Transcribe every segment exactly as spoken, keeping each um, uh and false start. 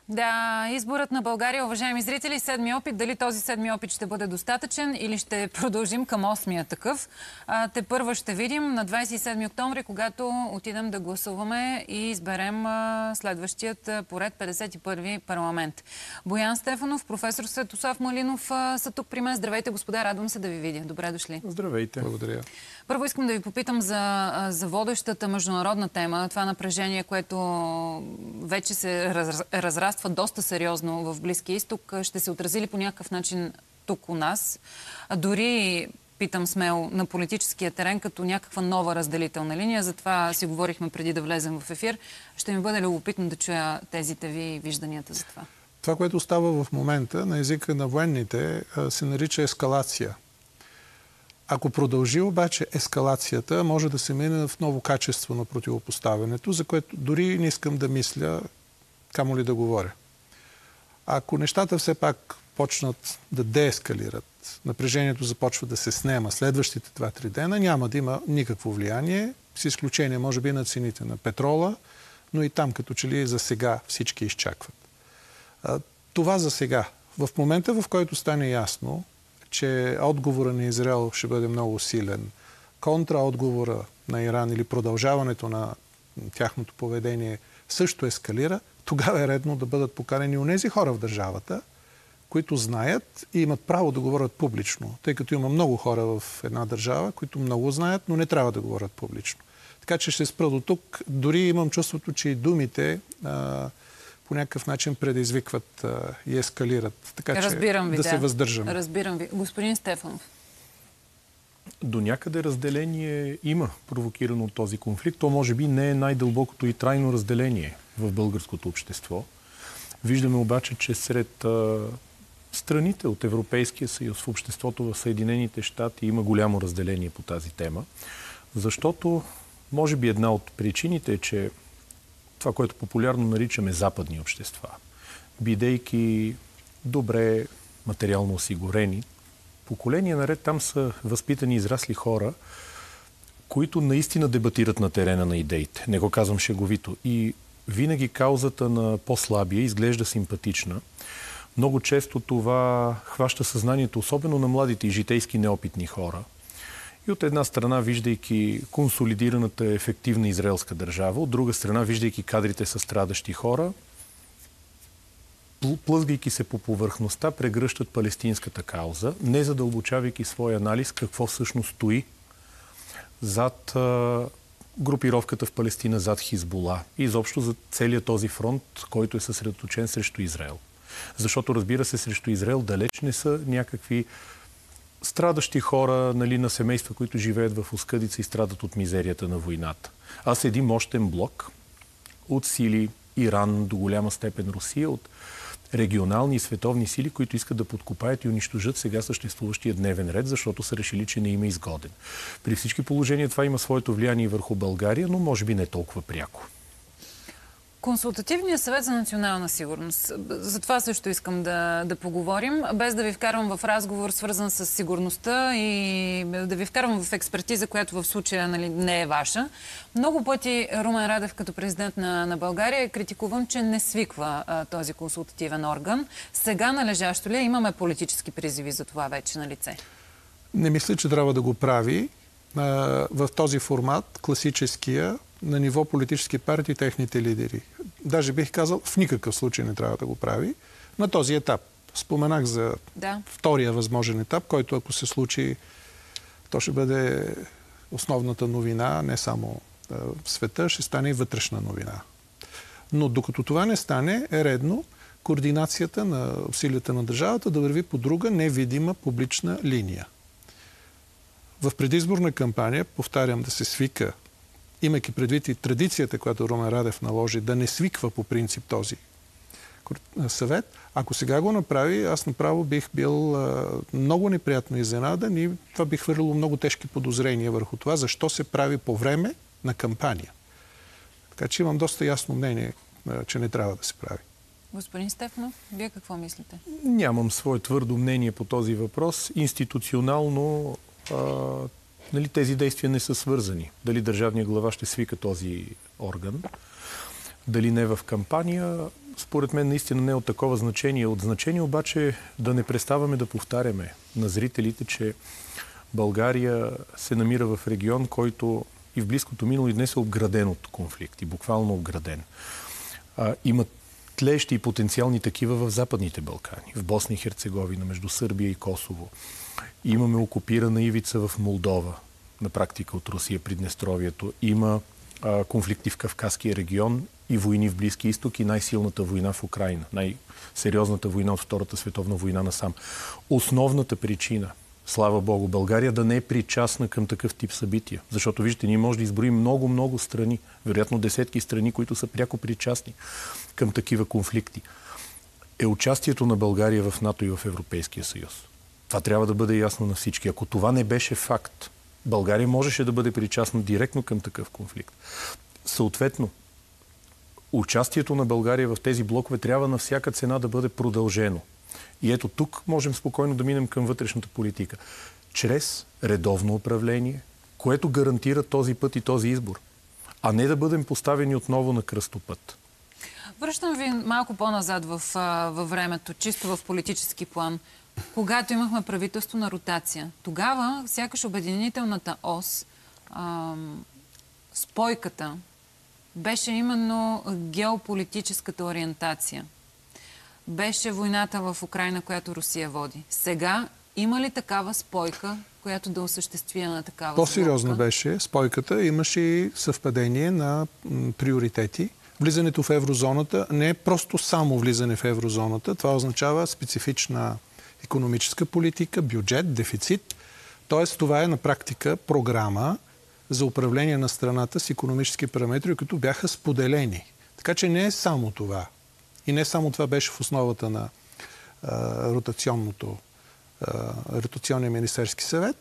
Да, изборът на България, уважаеми зрители, седми опит. Дали този седми опит ще бъде достатъчен или ще продължим към осмия такъв? А, те първа ще видим на двадесет и седми октомври, когато отидем да гласуваме и изберем а, следващият а, поред петдесет и първи парламент. Боян Стефанов, професор Светослав Малинов а, са тук при мен. Здравейте, господа, радвам се да ви видя. Добре дошли. Здравейте. Благодаря. Първо искам да ви попитам за, за водещата международна тема. Това напрежение, което вече се раз, разраства доста сериозно в Близкия изток, ще се отрази ли по някакъв начин тук у нас? А дори, питам смело, на политическия терен, като някаква нова разделителна линия. Затова си говорихме преди да влезем в ефир. Ще ми бъде любопитно да чуя тезите ви и вижданията за това. Това, което става в момента на езика на военните, се нарича ескалация. Ако продължи обаче ескалацията, може да се мине в ново качество на противопоставянето, за което дори не искам да мисля, камо ли да говоря. Ако нещата все пак почнат да деескалират, напрежението започва да се снема следващите два-три дена, няма да има никакво влияние, с изключение може би на цените на петрола, но и там като че ли за сега всички изчакват. Това за сега. В момента, в който стане ясно, че отговора на Израел ще бъде много силен, контраотговора на Иран или продължаването на тяхното поведение също ескалира, тогава е редно да бъдат поканени онези хора в държавата, които знаят и имат право да говорят публично, тъй като има много хора в една държава, които много знаят, но не трябва да говорят публично. Така че ще спра до тук. Дори имам чувството, че и думите а, по някакъв начин предизвикват а, и ескалират. Така че Разбирам ви, да, да се въздържам. Разбирам ви. Господин Стефанов. До някъде разделение има, провокирано от този конфликт. То може би не е най-дълбокото и трайно разделение в българското общество. Виждаме обаче, че сред а, страните от Европейския съюз в обществото в Съединените щати има голямо разделение по тази тема. Защото, може би една от причините е, че това, което популярно наричаме западни общества, бидейки добре материално осигурени, поколения наред там са възпитани и израсли хора, които наистина дебатират на терена на идеите. Не го казвам шеговито. И винаги каузата на по-слабия изглежда симпатична. Много често това хваща съзнанието, особено на младите и житейски неопитни хора. И от една страна, виждайки консолидираната ефективна израелска държава, от друга страна, виждайки кадрите със страдащи хора, плъзгайки се по повърхността, прегръщат палестинската кауза, не задълбочавайки своя анализ какво всъщност стои зад а, групировката в Палестина, зад Хизбула и изобщо за целият този фронт, който е съсредоточен срещу Израел. Защото, разбира се, срещу Израел далеч не са някакви страдащи хора, нали, на семейства, които живеят в оскъдица и страдат от мизерията на войната. А с един мощен блок от сили Иран, до голяма степен Русия, от регионални и световни сили, които искат да подкопаят и унищожат сега съществуващия дневен ред, защото са решили, че не има изгоден. При всички положения това има своето влияние върху България, но може би не толкова пряко. Консултативният съвет за национална сигурност. За това също искам да, да поговорим, без да ви вкарвам в разговор, свързан с сигурността и да ви вкарвам в експертиза, която в случая, нали, не е ваша. Много пъти Румен Радев като президент на, на България е критикуван, че не свиква а, този консултативен орган. Сега належащо ли имаме политически призиви за това вече на лице? Не мисля, че трябва да го прави а, в този формат, класическия, на ниво политически партии и техните лидери. Даже бих казал, в никакъв случай не трябва да го прави на този етап. Споменах за да. втория възможен етап, който ако се случи, то ще бъде основната новина, не само в света, ще стане и вътрешна новина. Но докато това не стане, е редно координацията на усилията на държавата да върви по друга невидима публична линия. В предизборна кампания, повтарям, да се свика, имайки предвид и традицията, която Румен Радев наложи, да не свиква по принцип този съвет, ако сега го направи, аз направо бих бил а, много неприятно изненадан и това би хвърлило много тежки подозрения върху това, защо се прави по време на кампания. Така че имам доста ясно мнение, а, че не трябва да се прави. Господин Стефанов, вие какво мислите? Нямам свое твърдо мнение по този въпрос. Институционално а, нали, тези действия не са свързани. Дали държавният глава ще свика този орган, дали не в кампания, според мен наистина не е от такова значение. От значение обаче да не преставаме да повтаряме на зрителите, че България се намира в регион, който и в близкото минало и днес е обграден от конфликти, буквално обграден. А, има тлеещи и потенциални такива в Западните Балкани, в Босна и Херцеговина, между Сърбия и Косово. Имаме окупирана ивица в Молдова, на практика от Русия, Приднестровието. Има а, конфликти в Кавказския регион и войни в Близки изток и най-силната война в Украйна. Най-сериозната война от Втората световна война насам. Основната причина, слава Богу, България да не е причастна към такъв тип събития. Защото, виждате, ние може да изброим много-много страни, вероятно десетки страни, които са пряко причастни към такива конфликти. Е участието на България в НАТО и в Европейския съюз. Това трябва да бъде ясно на всички. Ако това не беше факт, България можеше да бъде причастна директно към такъв конфликт. Съответно, участието на България в тези блокове трябва на всяка цена да бъде продължено. И ето тук можем спокойно да минем към вътрешната политика. Чрез редовно управление, което гарантира този път и този избор. А не да бъдем поставени отново на кръстопът. Връщам ви малко по-назад в, във времето, чисто в политически план. Когато имахме правителство на ротация, тогава сякаш обединителната ос, ам, спойката, беше именно геополитическата ориентация. Беше войната в Украйна, която Русия води. Сега има ли такава спойка, която да осъществи на такава По-сериозно сблъка? беше спойката. Имаше и съвпадение на м, приоритети. Влизането в еврозоната не е просто само влизане в еврозоната. Това означава специфична икономическа политика, бюджет, дефицит. Тоест това е на практика програма за управление на страната с икономически параметри, които бяха споделени. Така че не е само това. И не само това беше в основата на а, ротационното, а, ротационния министерски съвет.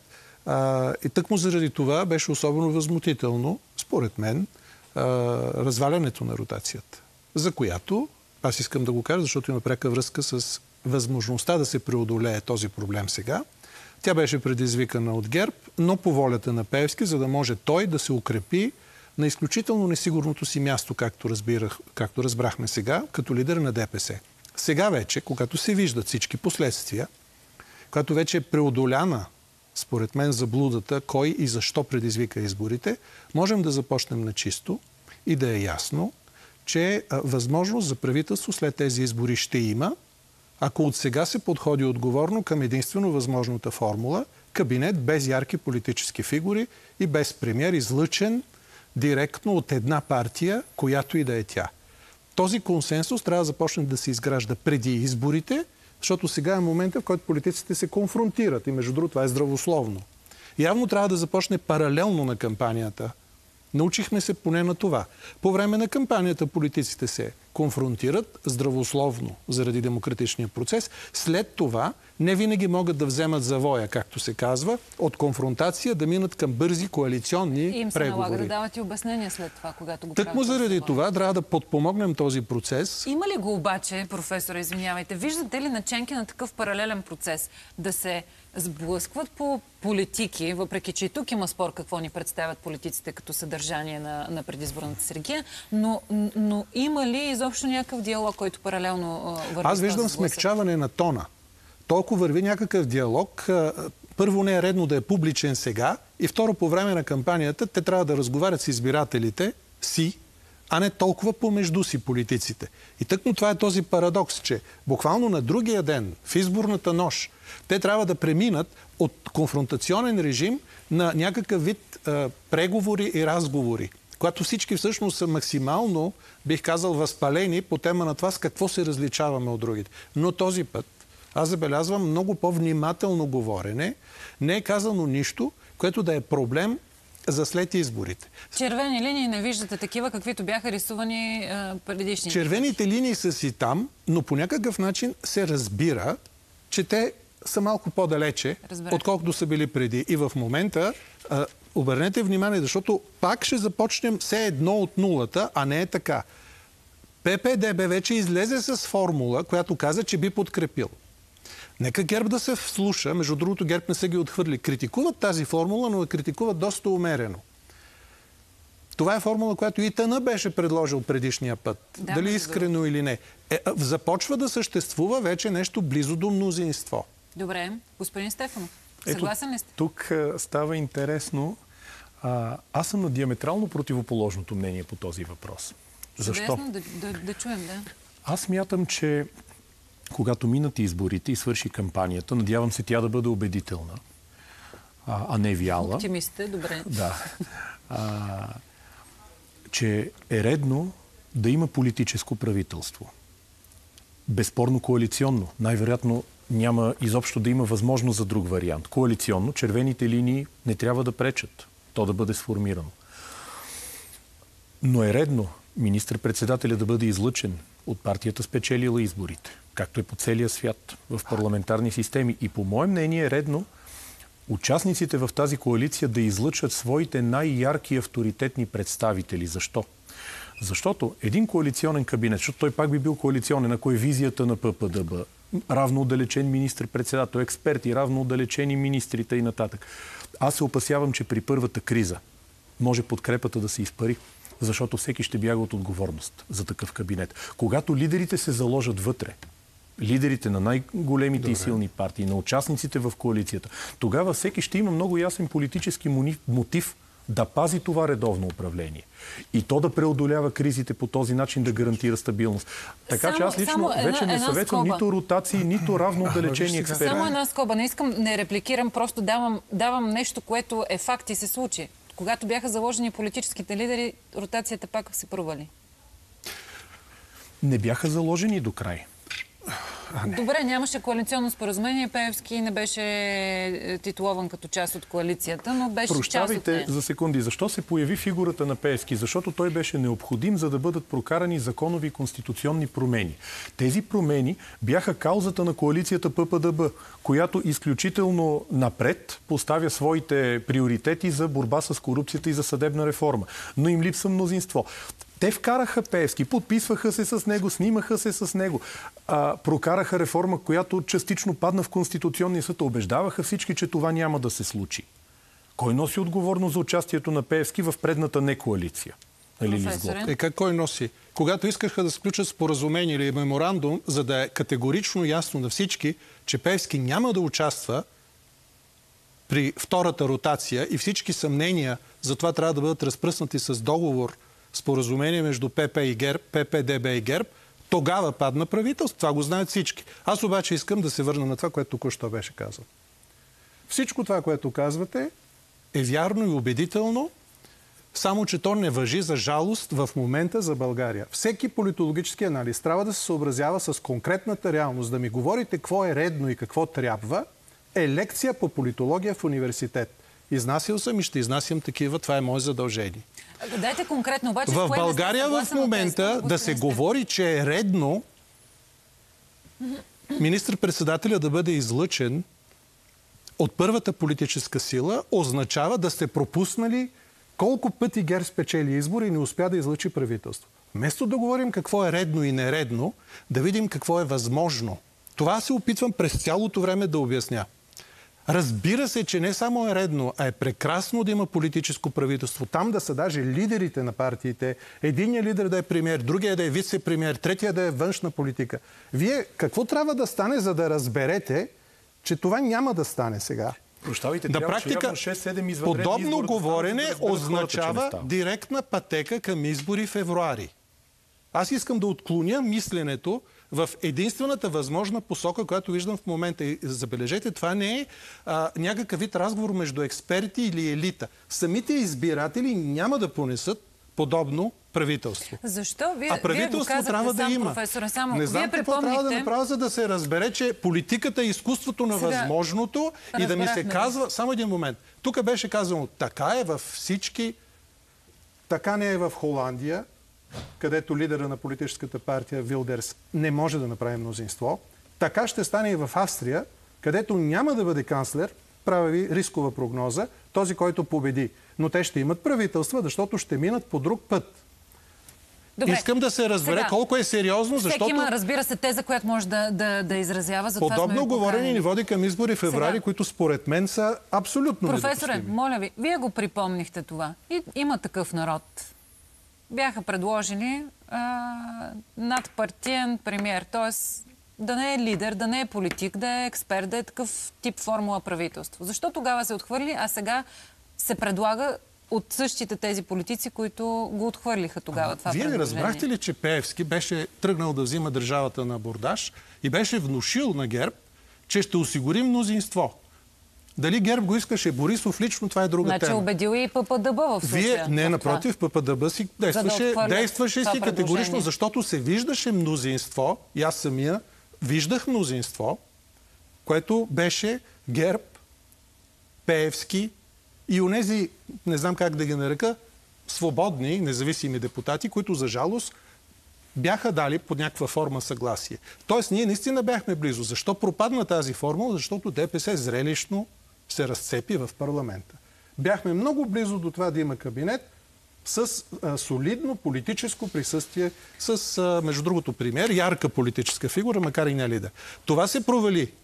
А, и тъкмо заради това беше особено възмутително, според мен, а, развалянето на ротацията. За която, аз искам да го кажа, защото има пряка връзка с възможността да се преодолее този проблем сега. Тя беше предизвикана от ГЕРБ, но по волята на Пеевски, за да може той да се укрепи на изключително несигурното си място, както, разбирах, както разбрахме сега, като лидер на ДПС. Сега вече, когато се виждат всички последствия, когато вече е преодоляна, според мен, заблудата, кой и защо предизвика изборите, можем да започнем на чисто и да е ясно, че а, възможност за правителство след тези избори ще има, ако от сега се подходи отговорно към единствено възможната формула, кабинет без ярки политически фигури и без премиер, излъчен директно от една партия, която и да е тя. Този консенсус трябва да започне да се изгражда преди изборите, защото сега е момента, в който политиците се конфронтират. И между другото, това е здравословно. Явно трябва да започне паралелно на кампанията. Научихме се поне на това. По време на кампанията политиците се конфронтират здравословно заради демократичния процес. След това не винаги могат да вземат завоя, както се казва, от конфронтация да минат към бързи коалиционни преговори. И им се преговори. налага да дават и обяснения след това, когато го Тъкмо заради това трябва да подпомогнем този процес. Има ли го обаче, професора, извинявайте, виждате ли наченки на такъв паралелен процес да се сблъскват по политики, въпреки че и тук има спор какво ни представят политиците като съдържание на, на предизборната сергия, но, но има ли изобщо някакъв диалог, който паралелно а, върви? Аз виждам смекчаване на тона. Толкова върви някакъв диалог. Първо, не е редно да е публичен сега и второ, по време на кампанията те трябва да разговарят с избирателите си, а не толкова помежду си политиците. И тъкмо това е този парадокс, че буквално на другия ден, в изборната нощ, те трябва да преминат от конфронтационен режим на някакъв вид а, преговори и разговори, когато всички всъщност са максимално, бих казал, възпалени по тема на това с какво се различаваме от другите. Но този път аз забелязвам много по-внимателно говорене. Не е казано нищо, което да е проблем за след изборите. Червени линии не виждате такива, каквито бяха рисувани а, предишни. Червените линии са си там, но по някакъв начин се разбира, че те са малко по-далече, Разбрах. отколкото са били преди. И в момента а, обърнете внимание, защото пак ще започнем все едно от нулата, а не е така. Пе пе де бе вече излезе с формула, която каза, че би подкрепил. Нека ГЕРБ да се вслуша. Между другото, ГЕРБ не са ги отхвърли. Критикуват тази формула, но я критикуват доста умерено. Това е формула, която ИТН беше предложил предишния път. Да, Дали искрено или не. Е, започва да съществува вече нещо близо до мнозинство. Добре. Господин Стефанов, съгласен ли сте? Ето, тук а, става интересно. А, аз съм на диаметрално противоположното мнение по този въпрос. Защо? Да, да, да чуем, да. Аз мятам, че когато минат изборите и свърши кампанията, надявам се тя да бъде убедителна, а, а не вяла. Оптимистите, добре. Да. А, че е редно да има политическо правителство. Безспорно коалиционно. Най-вероятно няма изобщо да има възможност за друг вариант. Коалиционно, червените линии не трябва да пречат то да бъде сформирано. Но е редно министър-председателя да бъде излъчен от партията спечелила изборите, както е по целия свят в парламентарни системи. И по мое мнение е редно участниците в тази коалиция да излъчат своите най-ярки авторитетни представители. Защо? Защото един коалиционен кабинет, защото той пак би бил коалиционен, ако е визията на ППДБ, равно отдалечен министър-председател, експерти, равно отдалечени министрите и нататък. Аз се опасявам, че при първата криза може подкрепата да се изпари, защото всеки ще бяга от отговорност за такъв кабинет. Когато лидерите се заложат вътре, лидерите на най-големите и силни партии, на участниците в коалицията, тогава всеки ще има много ясен политически мотив да пази това редовно управление. И то да преодолява кризите по този начин, да гарантира стабилност. Така само, че аз лично една, вече не съветвам нито ротации, нито равно отдалечени експерти. Само една скоба. Не искам, не репликирам, просто давам, давам нещо, което е факт и се случи. Когато бяха заложени политическите лидери, ротацията пак се провали. Не бяха заложени до край. Добре, нямаше коалиционно споразумение. Пеевски не беше титулован като част от коалицията, но беше част от нея. Прощавайте за секунди. Защо се появи фигурата на Пеевски? Защото той беше необходим, за да бъдат прокарани законови и конституционни промени. Тези промени бяха каузата на коалицията ППДБ, която изключително напред поставя своите приоритети за борба с корупцията и за съдебна реформа. Но им липсва мнозинство. Те вкараха Пеевски, подписваха се с него, снимаха се с него, а, прокараха реформа, която частично падна в Конституционния съд, убеждаваха всички, че това няма да се случи. Кой носи отговорност за участието на Пеевски в предната некоалиция? Е, как кой носи? Когато искаха да сключат споразумение или меморандум, за да е категорично ясно на всички, че Пеевски няма да участва при втората ротация и всички съмнения за това трябва да бъдат разпръснати с договор, споразумение между ПП и ГЕРБ, ПП-ДБ и ГЕРБ, тогава падна правителство. Това го знаят всички. Аз обаче искам да се върна на това, което току-що беше казано. Всичко това, което казвате, е вярно и убедително, само че то не важи за жалост в момента за България. Всеки политологически анализ трябва да се съобразява с конкретната реалност. Да ми говорите какво е редно и какво трябва, е лекция по политология в университет. Изнасил съм и ще изнасям такива. Това е мое задължение. Дайте конкретно обаче. В България в момента да се говори, че е редно министър-председателя да бъде излъчен от първата политическа сила, означава да сте пропуснали колко пъти ГЕРБ спечели избори и не успя да излъчи правителство. Вместо да говорим какво е редно и нередно, да видим какво е възможно. Това се опитвам през цялото време да обясня. Разбира се, че не само е редно, а е прекрасно да има политическо правителство. Там да са даже лидерите на партиите. Единият лидер да е премиер, другия да е вице-премиер, третия да е външна политика. Вие какво трябва да стане, за да разберете, че това няма да стане сега? Прощавайте, на трябва, практика, шест-седем извънредни подобно избора, говорене да означава хората, директна пътека към избори в февруари. Аз искам да отклоня мисленето в единствената възможна посока, която виждам в момента. И забележете, това не е а, някакъв вид разговор между експерти или елита. Самите избиратели няма да понесат подобно правителство. Защо? Вие, а правителство вие трябва да сам, има. Професоре, само не знам вие какво припомнихте... трябва да направя, за да се разбере, че политиката е изкуството на Сега... възможното и да ми се Разбрахме. казва... Само един момент. Тук беше казано, така е във всички... Така не е в Холандия, където лидера на политическата партия Вилдерс не може да направи мнозинство. Така ще стане и в Австрия, където няма да бъде канцлер, правя ви рискова прогноза, този, който победи. Но те ще имат правителства, защото ще минат по друг път. Добре. Искам да се разбере Сега, колко е сериозно, защото... Всеки има, разбира се, теза, която може да, да, да изразява. За подобно говорене ни води към избори в февруари, Сега, които според мен са абсолютно професоре, недопустими. моля ви, вие го припомнихте това. И има такъв народ. Бяха предложили а, надпартиен премиер, т.е. да не е лидер, да не е политик, да е експерт, да е такъв тип формула правителство. Защо тогава се отхвърли, а сега се предлага от същите тези политици, които го отхвърлиха тогава това Вие не предложение? разбрахте ли, че Пеевски беше тръгнал да взима държавата на абордаж и беше внушил на ГЕРБ, че ще осигури мнозинство? Дали ГЕРБ го искаше Борисов лично, това е друга Значи тема. убедил и ППДБ в случая. Вие, не, в напротив, ППДБ си действаше, да действаше си категорично, предложение. защото се виждаше мнозинство, и аз самия виждах мнозинство, което беше ГЕРБ, Пеевски и онези, не знам как да ги нарека, свободни, независими депутати, които за жалост бяха дали под някаква форма съгласие. Тоест, ние наистина бяхме близо. Защо пропадна тази формула? Защото ДПС зрелищно се разцепи в парламента. Бяхме много близо до това да има кабинет с а, солидно политическо присъствие, с, а, между другото, премиер, ярка политическа фигура, макар и не лидер. Това се провали.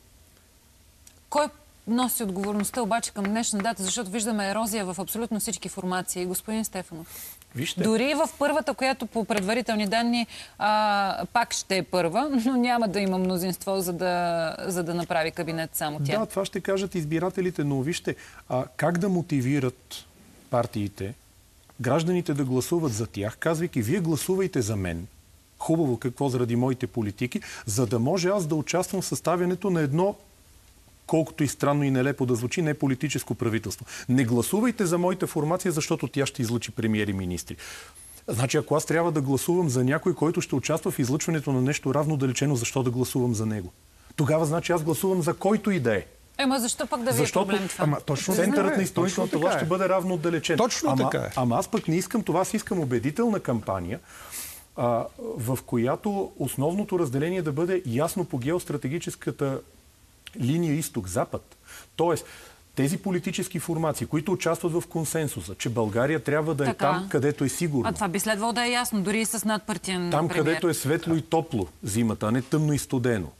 Кой носи отговорността обаче към днешна дата, защото виждаме ерозия в абсолютно всички формации. Господин Стефанов. Вижте. Дори в първата, която по предварителни данни а, пак ще е първа, но няма да има мнозинство, за да, за да направи кабинет само тя. Да, това ще кажат избирателите, но вижте, а, как да мотивират партиите, гражданите да гласуват за тях, казвайки, вие гласувайте за мен. Хубаво, какво заради моите политики, за да може аз да участвам в съставянето на едно, колкото и странно и нелепо да звучи, не политическо правителство. Не гласувайте за моята формация, защото тя ще излъчи премиери и министри. Значи, ако аз трябва да гласувам за някой, който ще участва в излъчването на нещо равно далечено, защо да гласувам за него? Тогава, значи, аз гласувам за който и да е. Ема защо пък да ви Защото, е проблем това? Ама, точно центърът е. на изпълнителната власт Точно ще така е. бъде равно отдалечен. Точно ама, така е. Ама аз пък не искам това, аз искам убедителна кампания, а, в която основното разделение да бъде ясно по геостратегическата линия изток-запад. Тоест, тези политически формации, които участват в консенсуса, че България трябва да е Така. там, където е сигурно. А това би следвало да е ясно, дори и с надпартиен Там, премиер. където е светло и топло зимата, а не тъмно и студено.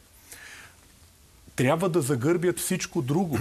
Трябва да загърбят всичко друго.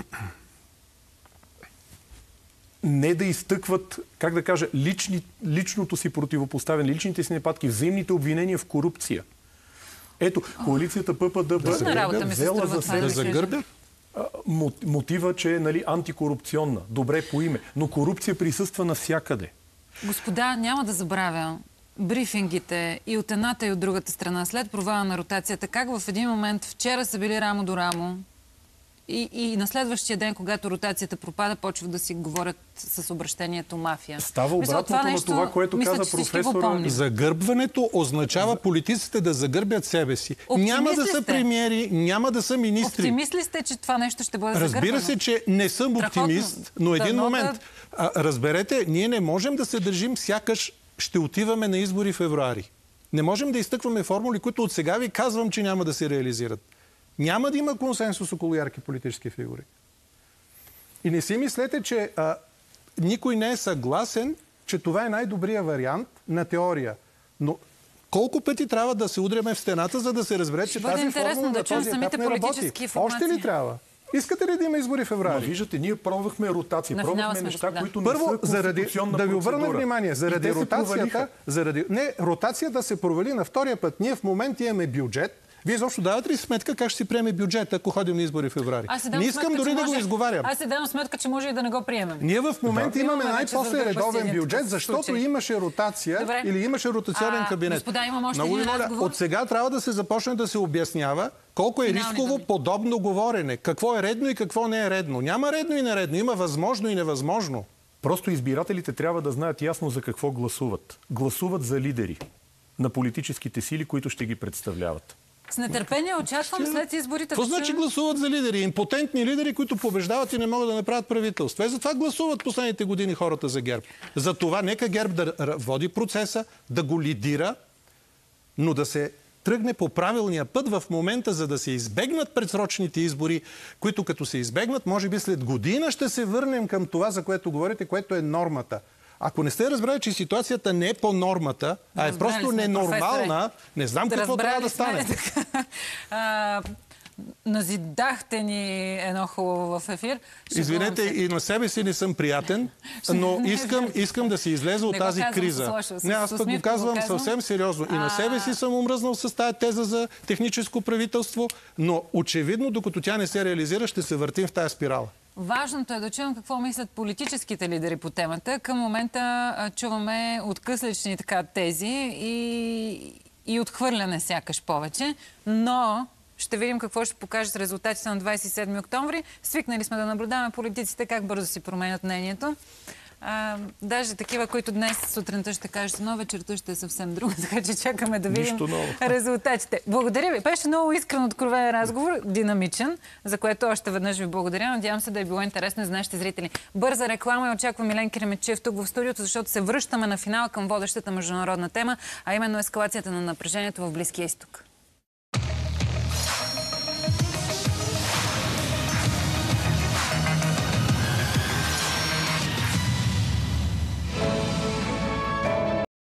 Не да изтъкват, как да кажа, лични, личното си противопоставяне, личните си нападки, взаимните обвинения в корупция. Ето, коалицията ППДБ Да е взела за себе Да си загърбят? мотива, че е, нали, антикорупционна. Добре по име. Но корупция присъства навсякъде. Господа, няма да забравя брифингите и от едната и от другата страна след провала на ротацията, как в един момент вчера са били рамо до рамо и, и на следващия ден, когато ротацията пропада, почват да си говорят с обращението мафия. Става Мисля, обратното на нещо, това, което мисля, каза че всички го професора. помним. Загърбването означава политиците да загърбят себе си. Оптимист Няма да ли са сте? премиери, няма да са министри. Оптимист ли сте, че това нещо ще бъде загърбено? Разбира се, че не съм Страхотно. оптимист, но един Дано момент. да- А, разберете, ние не можем да се държим сякаш ще отиваме на избори в февруари. Не можем да изтъкваме формули, които от сега ви казвам, че няма да се реализират. Няма да има консенсус около ярки политически фигури. И не си мислете, че а, никой не е съгласен, че това е най-добрият вариант на теория. Но колко пъти трябва да се удряме в стената, за да се разбере, че бъде тази интересно формула да на чуем този етап самите не работи? политически формации. Още ли трябва? Искате ли да има избори в Но, февруари? виждате, ние пробвахме ротация, На финала пробвахме сме, неща, господа. които Първо, не са заради, конституционна да ви обърна процедура. внимание, И заради те се ротацията, провалиха. заради... Не, ротацията се провали на втория път. Ние в момента имаме бюджет. Вие изобщо давате ли сметка как ще си приеме бюджет, ако ходим на избори в февруари? Аз си Не давам искам сметка, дори че да може... го изговарям. Аз си давам сметка, че може и да не го приемем. Ние в момента Да. имаме Имаме вече най-после задълбащ редовен един бюджет, такъв защото случай. имаше ротация Добре. или имаше ротационен А, кабинет. господа, имам още Много един ви моля, разговор. от сега трябва да се започне да се обяснява колко е Финални рисково думи. подобно говорене. Какво е редно и какво не е редно. Няма редно и нередно. Има възможно и невъзможно. Просто избирателите трябва да знаят ясно за какво гласуват. Гласуват за лидери на политическите сили, които ще ги представляват. С нетърпение очаквам след изборите. Какво да значи чуем- гласуват за лидери? Импотентни лидери, които побеждават и не могат да направят правителство. Е, затова гласуват последните години хората за ГЕРБ. За това нека ГЕРБ да р- води процеса, да го лидира, но да се тръгне по правилния път в момента, за да се избегнат предсрочните избори, които като се избегнат, може би след година ще се върнем към това, за което говорите, което е нормата. Ако не сте разбрали, че ситуацията не е по нормата, а е Разбрали просто сме, ненормална, не знам какво Разбрали трябва да сме, стане. така. А, назидахте ни едно хубаво в ефир. Извинете, и на себе си не съм приятен, но искам, искам да се излеза от Не го тази казвам криза. с лошо, с- Не, аз с пък го усмивка го казвам казвам. съвсем сериозно. И на себе си съм омръзнал с тази теза за техническо правителство, но очевидно, докато тя не се реализира, ще се въртим в тази спирала. Важното е да чуем какво мислят политическите лидери по темата. Към момента а, чуваме откъслични така тези и, и отхвърляне сякаш повече, но ще видим какво ще покажат резултатите на двадесет и седми октомври. Свикнали сме да наблюдаваме политиците как бързо си променят мнението. А, даже такива, които днес сутринта ще кажат, но вечерта ще е съвсем друга, така че чакаме да видим Нищо ново. резултатите. Благодаря ви. Беше много искрен, откровен разговор, динамичен, за което още веднъж ви благодаря. Надявам се да е било интересно за нашите зрители. Бърза реклама и очаквам Милен Киремечиев тук в студиото, защото се връщаме на финал към водещата международна тема, а именно ескалацията на напрежението в Близкия изток.